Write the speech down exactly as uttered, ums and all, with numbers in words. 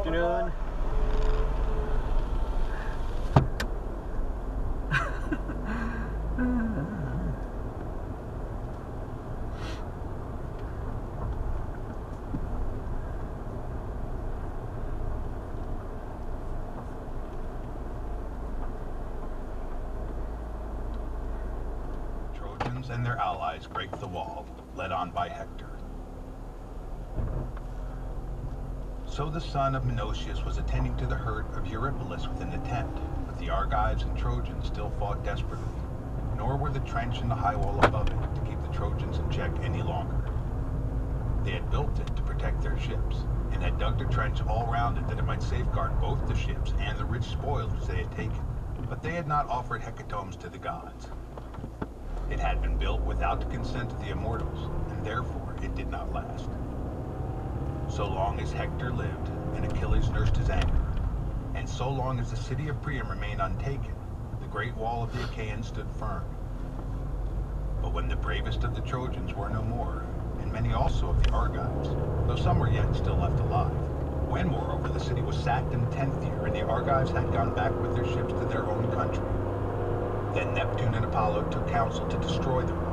afternoon. Trojans and their allies break the wall, led on by Hector. So the son of Menoetius was attending to the hurt of Eurypylus within the tent, but the Argives and Trojans still fought desperately, nor were the trench and the high wall above it to keep the Trojans in check any longer. They had built it to protect their ships, and had dug the trench all round it that it might safeguard both the ships and the rich spoils which they had taken, but they had not offered hecatombs to the gods. It had been built without the consent of the immortals, and therefore it did not last. So long as Hector lived, and Achilles nursed his anger, and so long as the city of Priam remained untaken, the great wall of the Achaeans stood firm. But when the bravest of the Trojans were no more, and many also of the Argives, though some were yet still left alive, when moreover the city was sacked in the tenth year, and the Argives had gone back with their ships to their own country, then Neptune and Apollo took counsel to destroy them,